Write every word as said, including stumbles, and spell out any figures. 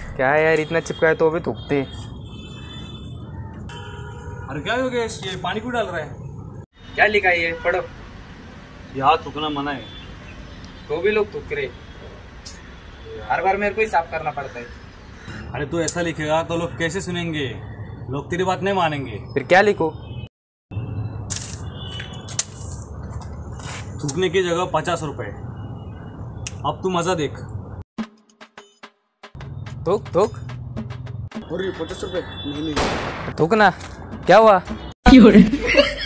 क्या है यार, इतना चिपकाए तो भी थूकते। अरे क्या हो गया, ये पानी क्यों डाल रहा है? क्या लिखा है ये, पढ़ो। यहाँ थूकना मना है। तो भी लोग थूक रहे, हर बार मेरे को ही साफ करना पड़ता है। अरे तू ऐसा लिखेगा तो लोग कैसे सुनेंगे, लोग तेरी बात नहीं मानेंगे। फिर क्या लिखो? थूकने की जगह पचास रुपए। अब तू मजा देख। थूक थूक। और पचास रुपए नहीं नहीं थूक ना, क्या हुआ?